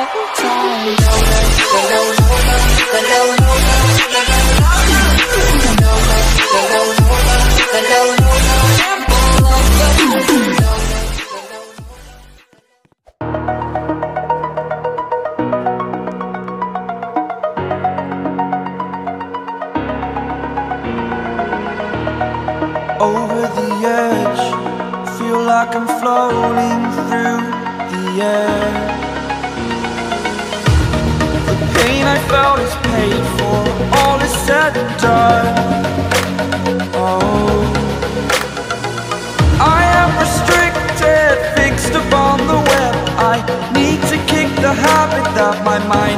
Over the edge, feel like I'm floating through the air. The pain I felt is paid for, all is said and done. Oh, I am restricted, fixed upon the web. I need to kick the habit that my mind